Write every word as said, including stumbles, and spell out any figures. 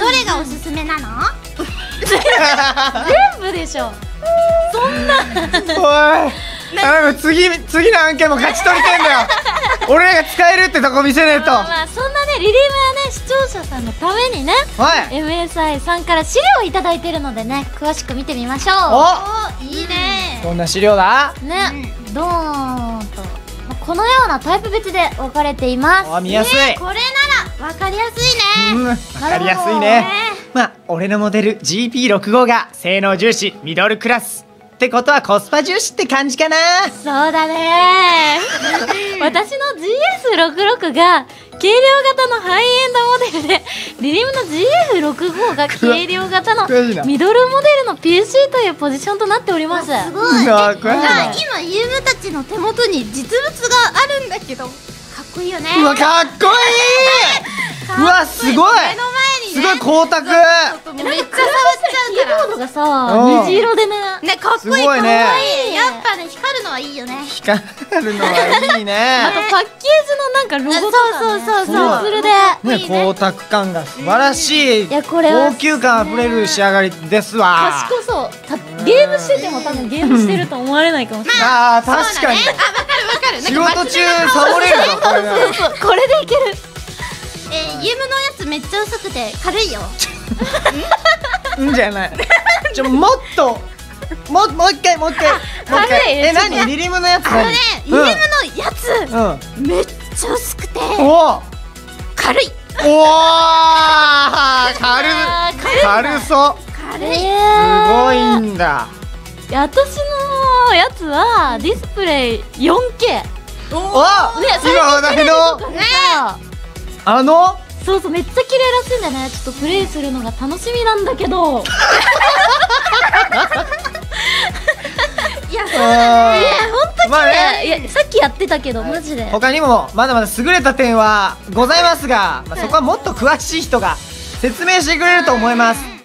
れがおすすめなの？ 全部でしょ。そんなおい、なんか次次の案件も勝ち取りてんだよ。俺らが使えるってとこ見せねえと。 まあまあそんなねリリームはね視聴者さんのためにね、 はい、 エムエスアイ さんから資料をいただいてるのでね、詳しく見てみましょお、 お、いいね。 どんな資料だ？ うね。ドーンとこのようなタイプ別で分かれています。 あ、見やすい。 えー、これならわかりやすいね。 うん、わかりやすいね。まあ俺のモデル ジーピーろくじゅうご が性能重視ミドルクラスってことはコスパ重視って感じかな。 そうだねー。私の ジーエスろくじゅうろく が軽量型のハイエンドモデルで、リリムの ジーエフろくじゅうご が軽量型のミドルモデルの ピーシー というポジションとなっております。 すごい。 うわ、詳しいな。 今ユームたちの手元に実物があるんだけど、かっこいいよね。 うわ、かっこいい。うわ、すごい。 目の前にね、 すごい光沢。 めっちゃ触っちゃうキーから。 ボードがうさ、 ん虹色でね。 ね、かっこいい。 すごいねかわいい。やっぱね、光るのはいいよね。 光るのはいいね。 あとパッケージのなんかロゴとかね、 そうそうそうそうツルで。 ね、光沢感が素晴らしい。 いやこれは高級感あふれる仕上がりですわ。 賢そう。たゲームしてても多分ゲームしてると思われないかもしれない。 ああ、確かに。 そうだね。あ、わかるわかる。 仕事中サボれるぞ、これなら。 そうそう、これでいける。 えー、ユームのやつめっちゃ薄くて軽いよ。 んじゃない。ちょ、もっと。もう、もう一回、もう一回。もう一軽い回。え、 ちょっと何、リリムのやつ。 あのね、ユームのやつうん。うん。 めっちゃ薄くておお。 軽い。 おお。軽。 あー軽い軽そう。 軽い。 えすーごいんだ。 いや私のやつはディスプレイ よんケー。 お。 ね、 今話題の。 ね、 あの。 そうそう、めっちゃ綺麗らしいんだよね。ちょっとプレイするのが楽しみなんだけど。 いや、そうだね。 いや、ほんと綺まあ麗。いや、さっきやってたけど、マジで。 他にもまだまだ優れた点はございますが、まあ、そこはもっと詳しい人が説明してくれると思います。